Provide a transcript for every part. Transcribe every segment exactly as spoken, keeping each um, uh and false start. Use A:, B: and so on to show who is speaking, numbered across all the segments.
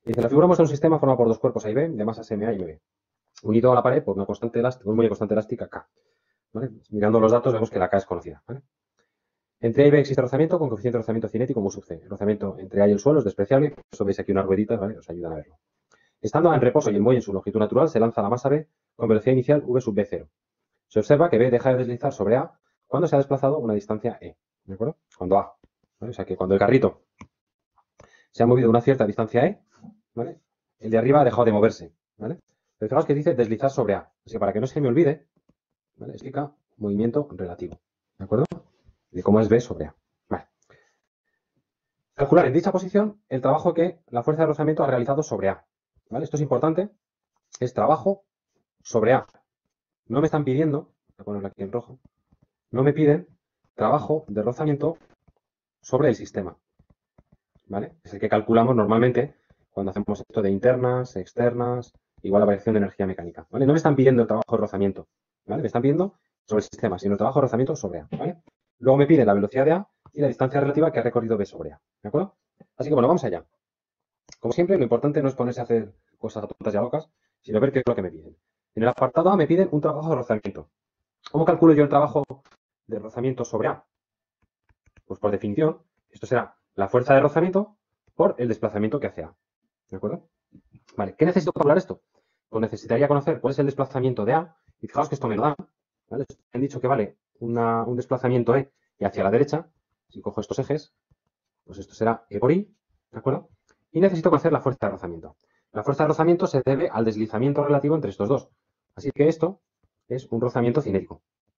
A: Dice, la figura muestra un sistema formado por dos cuerpos A y B de masas M A y M B, unido a la pared por una constante elástica, un muelle constante elástica K. ¿Vale? Mirando los datos vemos que la K es conocida. ¿Vale? Entre A y B existe rozamiento con coeficiente de rozamiento cinético mu sub C. El rozamiento entre A y el suelo es despreciable, por eso veis aquí unas rueditas, ¿vale? Os ayudan a verlo. Estando en reposo y el muelle en su longitud natural, se lanza la masa B con velocidad inicial V sub B cero. Se observa que B deja de deslizar sobre A cuando se ha desplazado una distancia E. ¿De acuerdo? Cuando A. ¿Vale? O sea que cuando el carrito se ha movido una cierta distancia E, ¿vale? El de arriba ha dejado de moverse. ¿Vale? Pero fijaos que dice deslizar sobre A. Así que para que no se me olvide, ¿vale? Explica movimiento relativo. ¿De acuerdo? De cómo es B sobre A. Vale. Calcular en dicha posición el trabajo que la fuerza de rozamiento ha realizado sobre A. ¿Vale? Esto es importante. Es trabajo sobre A. No me están pidiendo, voy a ponerlo aquí en rojo, no me piden trabajo de rozamiento sobre el sistema. ¿Vale? Es el que calculamos normalmente cuando hacemos esto de internas, externas, igual la variación de energía mecánica. ¿Vale? No me están pidiendo el trabajo de rozamiento. ¿Vale? Me están pidiendo sobre el sistema, sino el trabajo de rozamiento sobre A. ¿Vale? Luego me piden la velocidad de A y la distancia relativa que ha recorrido B sobre A. ¿De acuerdo? Así que bueno, vamos allá. Como siempre, lo importante no es ponerse a hacer cosas tontas y locas, sino ver qué es lo que me piden. En el apartado A me piden un trabajo de rozamiento. ¿Cómo calculo yo el trabajo de rozamiento sobre A? Pues por definición, esto será la fuerza de rozamiento por el desplazamiento que hace A. ¿De acuerdo? Vale, ¿qué necesito calcular esto? Pues necesitaría conocer cuál es el desplazamiento de A, y fijaos que esto me lo da. ¿Vale? Han dicho que vale una, un desplazamiento E y hacia la derecha, si cojo estos ejes, pues esto será E por I, ¿de acuerdo? Y necesito conocer la fuerza de rozamiento. La fuerza de rozamiento se debe al deslizamiento relativo entre estos dos. Así que esto es un rozamiento cinético.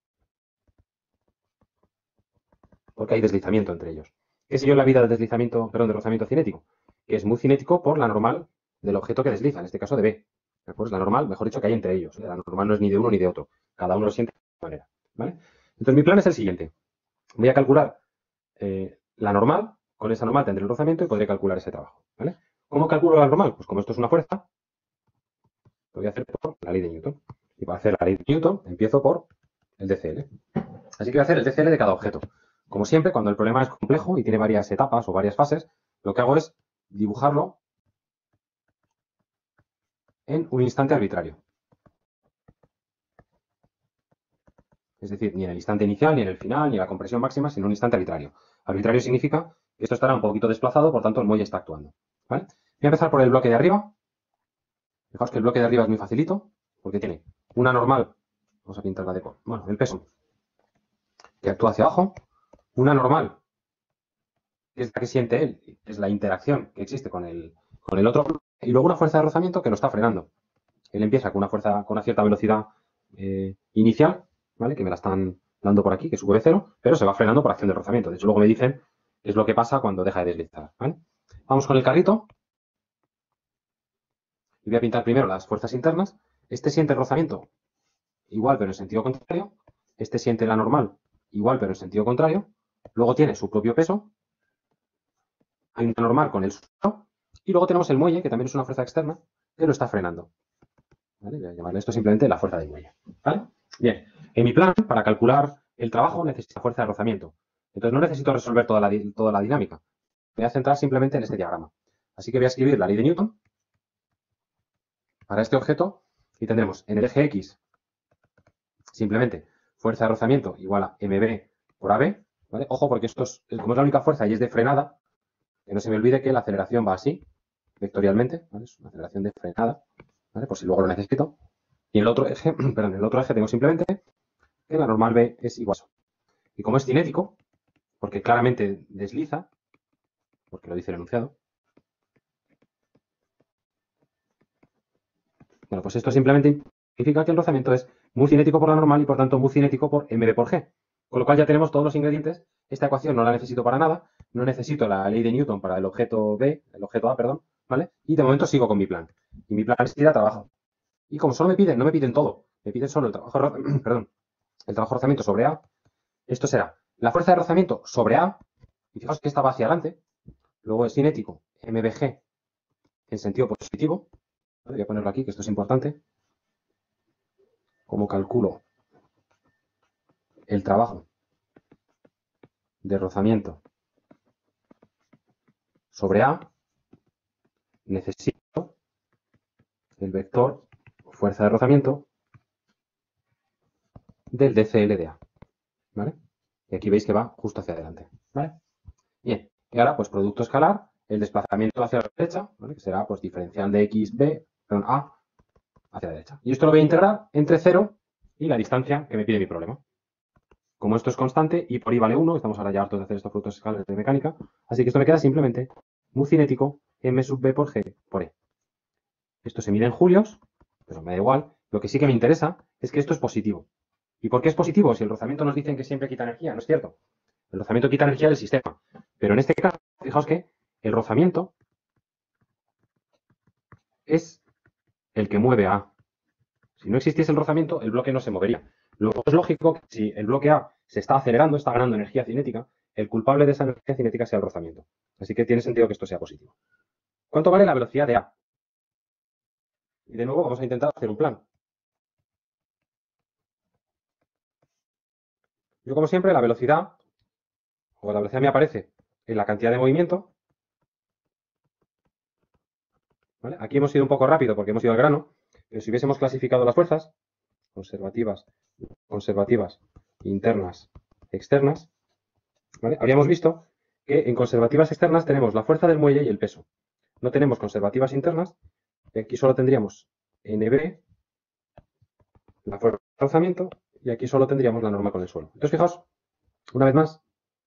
A: Porque hay deslizamiento entre ellos. ¿Qué sé yo en la vida del deslizamiento, perdón, del rozamiento cinético? Que es muy cinético por la normal del objeto que desliza, en este caso de B. ¿De acuerdo? Es la normal, mejor dicho, que hay entre ellos. La normal no es ni de uno ni de otro. Cada uno lo siente de una manera. ¿Vale? Entonces mi plan es el siguiente. Voy a calcular eh, la normal, con esa normal tendré el rozamiento y podré calcular ese trabajo. ¿Vale? ¿Cómo calculo la normal? Pues como esto es una fuerza, lo voy a hacer por la ley de Newton. Y para hacer la ley de Newton, empiezo por el D C L. Así que voy a hacer el D C L de cada objeto. Como siempre, cuando el problema es complejo y tiene varias etapas o varias fases, lo que hago es dibujarlo en un instante arbitrario. Es decir, ni en el instante inicial, ni en el final, ni en la compresión máxima, sino en un instante arbitrario. Arbitrario significa que esto estará un poquito desplazado, por tanto el muelle está actuando. ¿Vale? Voy a empezar por el bloque de arriba. Fijaos que el bloque de arriba es muy facilito, porque tiene una normal, vamos a pintarla de color, bueno, el peso, que actúa hacia abajo, una normal, que es la que siente él, es la interacción que existe con el, con el otro, y luego una fuerza de rozamiento que lo está frenando. Él empieza con una fuerza, con una cierta velocidad eh, inicial, ¿vale? Que me la están dando por aquí, que sube de cero, pero se va frenando por acción de rozamiento. De hecho, luego me dicen qué es lo que pasa cuando deja de deslizar, ¿vale? Vamos con el carrito. Y voy a pintar primero las fuerzas internas. Este siente el rozamiento igual, pero en sentido contrario. Este siente la normal igual, pero en sentido contrario. Luego tiene su propio peso. Hay una normal con el suelo. Y luego tenemos el muelle, que también es una fuerza externa, que lo está frenando. ¿Vale? Voy a llamarle esto simplemente la fuerza del muelle. ¿Vale? Bien. En mi plan, para calcular el trabajo, necesito fuerza de rozamiento. Entonces no necesito resolver toda la, toda la dinámica. Me voy a centrar simplemente en este diagrama. Así que voy a escribir la ley de Newton para este objeto y tendremos en el eje X simplemente fuerza de rozamiento igual a mb por ab. ¿Vale? Ojo, porque esto es, como es la única fuerza y es de frenada, que no se me olvide que la aceleración va así, vectorialmente. ¿Vale? Es una aceleración de frenada, ¿vale? Por si luego lo necesito. Y en el otro eje, perdón, en el otro eje tengo simplemente que la normal B es igual a eso. Y como es cinético, porque claramente desliza, porque lo dice el enunciado, bueno, pues esto simplemente significa que el rozamiento es muy cinético por la normal y por tanto muy cinético por mb por g. Con lo cual ya tenemos todos los ingredientes. Esta ecuación no la necesito para nada. No necesito la ley de Newton para el objeto B, el objeto A, perdón, ¿vale? Y de momento sigo con mi plan. Y mi plan es ir a trabajo. Y como solo me piden, no me piden todo, me piden solo el trabajo, perdón, el trabajo de rozamiento sobre A. Esto será la fuerza de rozamiento sobre A. Y fijaos que esta va hacia adelante. Luego es cinético mbg en sentido positivo. ¿Vale? Voy a ponerlo aquí, que esto es importante. Como calculo el trabajo de rozamiento sobre A, necesito el vector fuerza de rozamiento del D C L de A, ¿vale? Y aquí veis que va justo hacia adelante, ¿vale? Bien, y ahora pues producto escalar, el desplazamiento hacia la derecha, ¿vale? Que será pues diferencial de X, B, perdón, A hacia la derecha. Y esto lo voy a integrar entre cero y la distancia que me pide mi problema. Como esto es constante y por I vale uno, estamos ahora ya hartos de hacer estos productos escalares de mecánica, así que esto me queda simplemente mu cinético M sub B por G por E. Esto se mide en julios, pero me da igual. Lo que sí que me interesa es que esto es positivo. ¿Y por qué es positivo? Si el rozamiento nos dicen que siempre quita energía, no es cierto. El rozamiento quita energía del sistema. Pero en este caso, fijaos que el rozamiento es el que mueve a A. Si no existiese el rozamiento, el bloque no se movería. Luego es lógico que si el bloque A se está acelerando, está ganando energía cinética, el culpable de esa energía cinética sea el rozamiento. Así que tiene sentido que esto sea positivo. ¿Cuánto vale la velocidad de A? Y de nuevo vamos a intentar hacer un plan. Yo, como siempre, la velocidad, o la velocidad me aparece en la cantidad de movimiento. ¿Vale? Aquí hemos ido un poco rápido porque hemos ido al grano, pero si hubiésemos clasificado las fuerzas, conservativas, conservativas, internas, externas, ¿vale? Habríamos visto que en conservativas externas tenemos la fuerza del muelle y el peso. No tenemos conservativas internas, y aquí solo tendríamos N B, la fuerza de rozamiento, y aquí solo tendríamos la norma con el suelo. Entonces, fijaos, una vez más,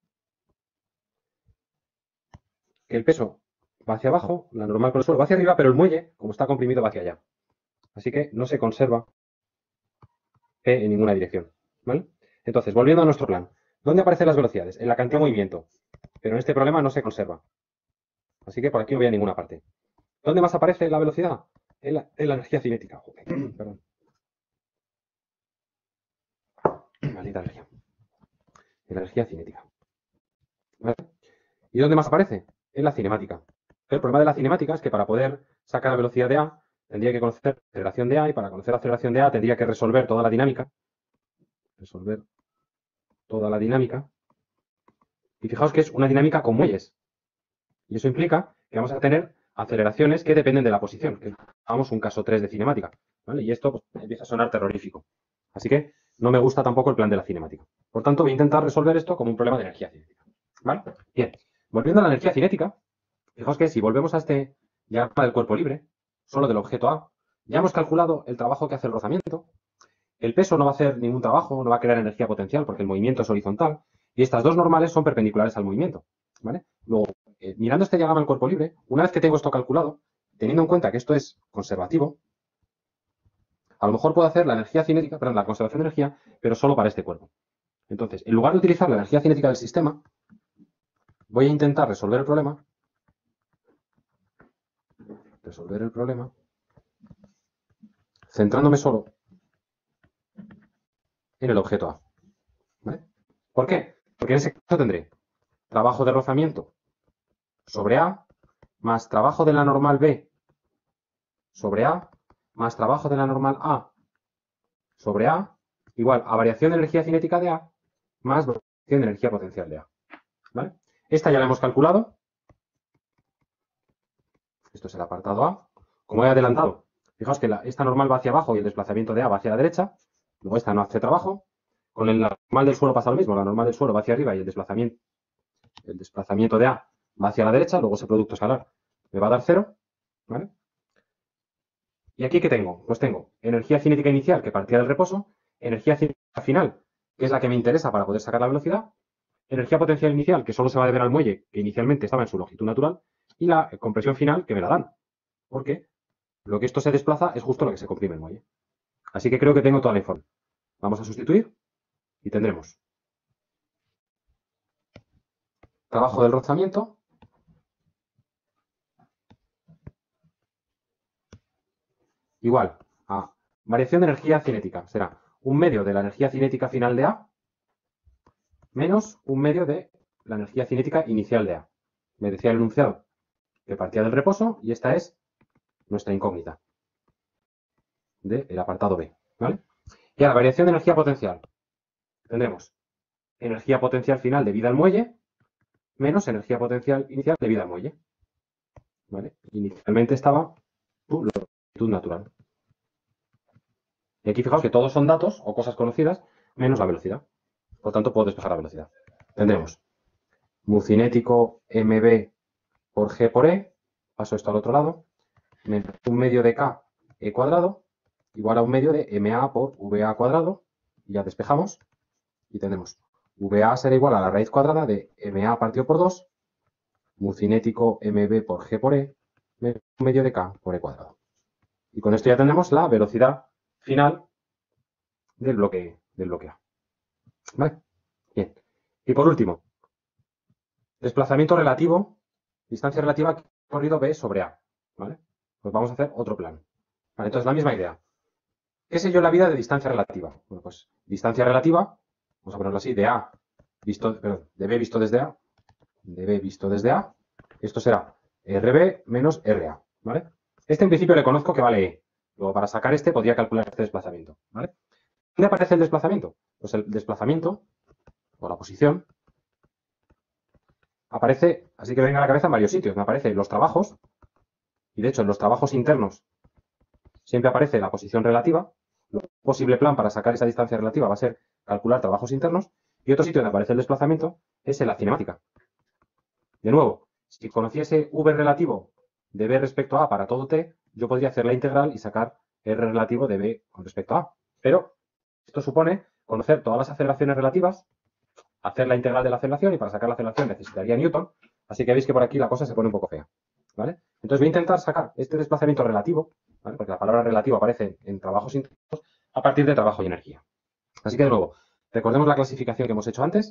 A: que el peso va hacia abajo, la normal con el suelo va hacia arriba, pero el muelle, como está comprimido, va hacia allá. Así que no se conserva P en ninguna dirección, ¿vale? Entonces, volviendo a nuestro plan, ¿dónde aparecen las velocidades? En la cantidad de movimiento, pero en este problema no se conserva. Así que por aquí no voy a ninguna parte. ¿Dónde más aparece la velocidad? En la, en la energía cinética. Joder, perdón. Maldita energía. En la energía cinética. ¿Vale? ¿Y dónde más aparece? En la cinemática. El problema de la cinemática es que para poder sacar la velocidad de A, tendría que conocer la aceleración de A, y para conocer la aceleración de A tendría que resolver toda la dinámica. Resolver toda la dinámica. Y fijaos que es una dinámica con muelles. Y eso implica que vamos a tener aceleraciones que dependen de la posición, que hagamos un caso tres de cinemática, ¿vale? Y esto pues, empieza a sonar terrorífico. Así que no me gusta tampoco el plan de la cinemática. Por tanto, voy a intentar resolver esto como un problema de energía cinética, ¿vale? Bien, volviendo a la energía cinética, fijaos que si volvemos a este diagrama del cuerpo libre, solo del objeto A, ya hemos calculado el trabajo que hace el rozamiento. El peso no va a hacer ningún trabajo, no va a crear energía potencial porque el movimiento es horizontal, y estas dos normales son perpendiculares al movimiento, ¿vale? Luego, eh, mirando este diagrama del cuerpo libre, una vez que tengo esto calculado, teniendo en cuenta que esto es conservativo, a lo mejor puedo hacer la energía cinética, perdón, la conservación de energía, pero solo para este cuerpo. Entonces, en lugar de utilizar la energía cinética del sistema, voy a intentar resolver el problema, resolver el problema, centrándome solo en el objeto A, ¿vale? ¿Por qué? Porque en ese caso tendré trabajo de rozamiento sobre A, más trabajo de la normal B sobre A, más trabajo de la normal A sobre A, igual a variación de energía cinética de A, más variación de energía potencial de A, ¿vale? Esta ya la hemos calculado. Esto es el apartado A. Como he adelantado, fijaos que la, esta normal va hacia abajo y el desplazamiento de A va hacia la derecha. Luego esta no hace trabajo. Con el normal del suelo pasa lo mismo. La normal del suelo va hacia arriba y el desplazamiento, el desplazamiento de A va hacia la derecha. Luego ese producto escalar me va a dar cero, ¿vale? ¿Y aquí qué tengo? Pues tengo energía cinética inicial, que partía del reposo, energía cinética final, que es la que me interesa para poder sacar la velocidad, energía potencial inicial, que solo se va a deber al muelle, que inicialmente estaba en su longitud natural, y la compresión final, que me la dan. Porque lo que esto se desplaza es justo lo que se comprime el muelle. Así que creo que tengo toda la información. Vamos a sustituir y tendremos trabajo del rozamiento igual a variación de energía cinética. Será un medio de la energía cinética final de A menos un medio de la energía cinética inicial de A. Me decía el enunciado que partía del reposo y esta es nuestra incógnita del apartado B, ¿vale? Y a la variación de energía potencial tendremos energía potencial final debida al muelle menos energía potencial inicial debida al muelle. ¿vale? Inicialmente estaba uh, la longitud natural. Y aquí fijaos que todos son datos o cosas conocidas menos la velocidad. Por tanto, puedo despejar la velocidad. Tendremos mu cinético mb por g por e, paso esto al otro lado, menos un medio de k e cuadrado, igual a un medio de ma por va cuadrado, y ya despejamos, y tenemos va será igual a la raíz cuadrada de ma partido por dos, mu cinético mb por g por e, menos un medio de k por e cuadrado. Y con esto ya tendremos la velocidad final del bloque, del bloque A. ¿Vale? Bien. Y por último, desplazamiento relativo, distancia relativa corrido B sobre A. ¿Vale? Pues vamos a hacer otro plan. Vale, entonces, la misma idea. ¿Qué sé yo la vida de distancia relativa? Bueno, pues distancia relativa, vamos a ponerlo así, de A visto, perdón, de B visto desde A, de B visto desde A, esto será R B menos R A, ¿vale? Este en principio le conozco que vale E. Luego, para sacar este, podría calcular este desplazamiento, ¿vale? ¿Dónde aparece el desplazamiento? Pues el desplazamiento, o la posición, aparece, así que venga a la cabeza en varios sitios. Me aparece en los trabajos, y de hecho en los trabajos internos siempre aparece la posición relativa. Un posible plan para sacar esa distancia relativa va a ser calcular trabajos internos. Y otro sitio donde aparece el desplazamiento es en la cinemática. De nuevo, si conociese v relativo de b respecto a para todo t, yo podría hacer la integral y sacar r relativo de b con respecto a. Pero esto supone conocer todas las aceleraciones relativas, hacer la integral de la aceleración, y para sacar la aceleración necesitaría Newton. Así que veis que por aquí la cosa se pone un poco fea, ¿vale? Entonces voy a intentar sacar este desplazamiento relativo, ¿vale? Porque la palabra relativo aparece en trabajos internos, a partir de trabajo y energía. Así que de nuevo, recordemos la clasificación que hemos hecho antes,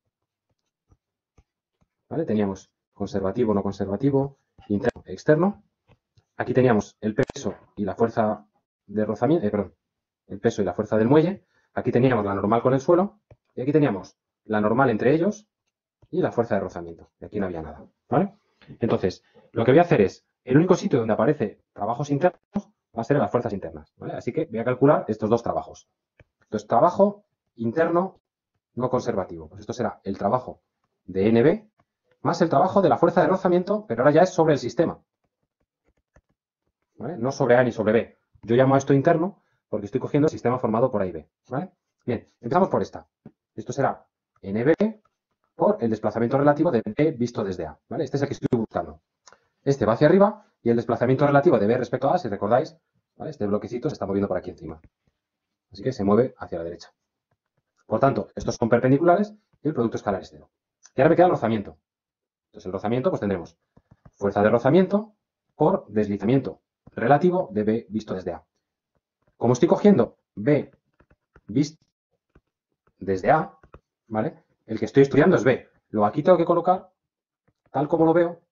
A: ¿vale? Teníamos conservativo, no conservativo, interno, externo. Aquí teníamos el peso y la fuerza de rozamiento, eh, perdón, el peso y la fuerza del muelle. Aquí teníamos la normal con el suelo, y aquí teníamos la normal entre ellos y la fuerza de rozamiento. Y aquí no había nada, ¿vale? Entonces, lo que voy a hacer es, el único sitio donde aparece trabajos internos va a ser en las fuerzas internas, ¿vale? Así que voy a calcular estos dos trabajos. Entonces, trabajo interno no conservativo. Pues esto será el trabajo de N B más el trabajo de la fuerza de rozamiento, pero ahora ya es sobre el sistema, ¿vale? No sobre A ni sobre B. Yo llamo a esto interno porque estoy cogiendo el sistema formado por A y B, ¿vale? Bien, empezamos por esta. Esto será N B por el desplazamiento relativo de B visto desde A, ¿vale? Este es el que estoy buscando. Este va hacia arriba y el desplazamiento relativo de B respecto a A, si recordáis, ¿vale? Este bloquecito se está moviendo por aquí encima. Así que se mueve hacia la derecha. Por tanto, estos son perpendiculares y el producto escalar es cero. Y ahora me queda el rozamiento. Entonces, el rozamiento, pues tendremos fuerza de rozamiento por deslizamiento relativo de B visto desde A. Como estoy cogiendo B visto desde A, ¿vale? El que estoy estudiando es B. Luego aquí tengo que colocar, tal como lo veo,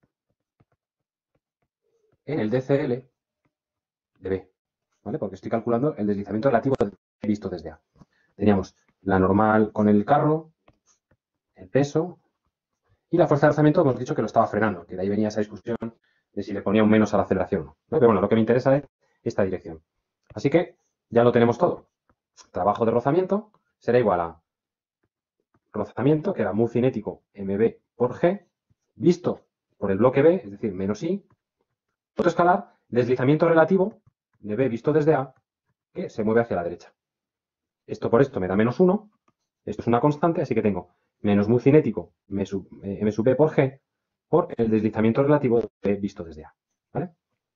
A: en el D C L de B, ¿vale? Porque estoy calculando el deslizamiento relativo de B visto desde A. Teníamos la normal con el carro, el peso, y la fuerza de rozamiento hemos dicho que lo estaba frenando, que de ahí venía esa discusión de si le ponía un menos a la aceleración, ¿no? Pero bueno, lo que me interesa es esta dirección. Así que ya lo tenemos todo. Trabajo de rozamiento será igual a rozamiento, que era mu cinético mb por g, visto por el bloque B, es decir, menos i, punto escalar, deslizamiento relativo de B visto desde A, que se mueve hacia la derecha. Esto por esto me da menos uno, esto es una constante, así que tengo menos mu cinético m sub, eh, m sub b por g por el deslizamiento relativo de B visto desde A, ¿vale?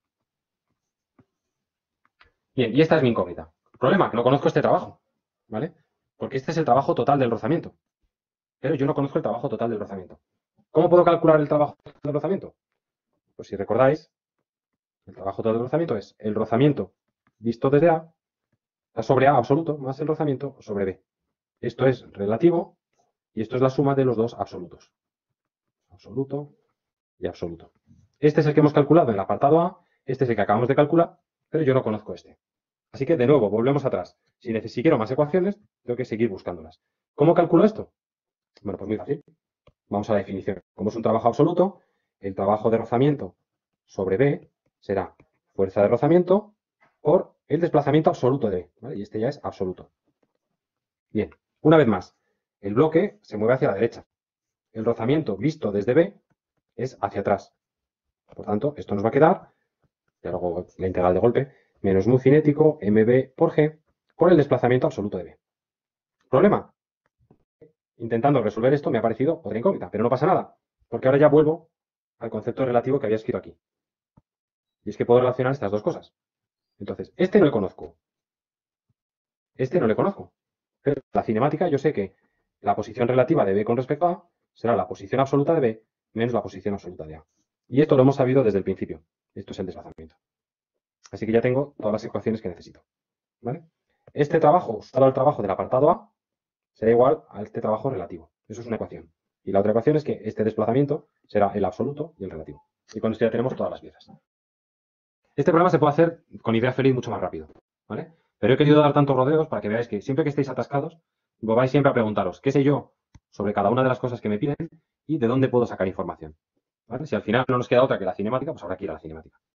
A: Bien, y esta es mi incógnita. Problema, que no conozco este trabajo, ¿vale? Porque este es el trabajo total del rozamiento, pero yo no conozco el trabajo total del rozamiento. ¿Cómo puedo calcular el trabajo del rozamiento? Pues si recordáis, el trabajo total del rozamiento es el rozamiento visto desde A sobre A absoluto más el rozamiento sobre B. Esto es relativo y esto es la suma de los dos absolutos. Absoluto y absoluto. Este es el que hemos calculado en el apartado A, este es el que acabamos de calcular, pero yo no conozco este. Así que, de nuevo, volvemos atrás. Si, si quiero más ecuaciones, tengo que seguir buscándolas. ¿Cómo calculo esto? Bueno, pues muy fácil. Vamos a la definición. Como es un trabajo absoluto, el trabajo de rozamiento sobre B será fuerza de rozamiento por el desplazamiento absoluto de B, ¿vale? Y este ya es absoluto. Bien, una vez más, el bloque se mueve hacia la derecha. El rozamiento visto desde B es hacia atrás. Por tanto, esto nos va a quedar, y luego la integral de golpe, menos mu cinético mb por g por el desplazamiento absoluto de b. ¿Problema? Intentando resolver esto me ha parecido otra incógnita, pero no pasa nada, porque ahora ya vuelvo al concepto relativo que había escrito aquí. Y es que puedo relacionar estas dos cosas. Entonces, este no le conozco. Este no le conozco. Pero la cinemática yo sé que la posición relativa de b con respecto a a será la posición absoluta de b menos la posición absoluta de a. Y esto lo hemos sabido desde el principio. Esto es el desplazamiento. Así que ya tengo todas las ecuaciones que necesito. ¿Vale? Este trabajo, sumado al trabajo del apartado A, será igual a este trabajo relativo. Eso es una ecuación. Y la otra ecuación es que este desplazamiento será el absoluto y el relativo. Y con esto ya tenemos todas las piezas. Este problema se puede hacer con idea feliz mucho más rápido. ¿Vale? Pero he querido dar tantos rodeos para que veáis que siempre que estéis atascados, vais siempre a preguntaros qué sé yo sobre cada una de las cosas que me piden y de dónde puedo sacar información. ¿Vale? Si al final no nos queda otra que la cinemática, pues habrá que ir a la cinemática.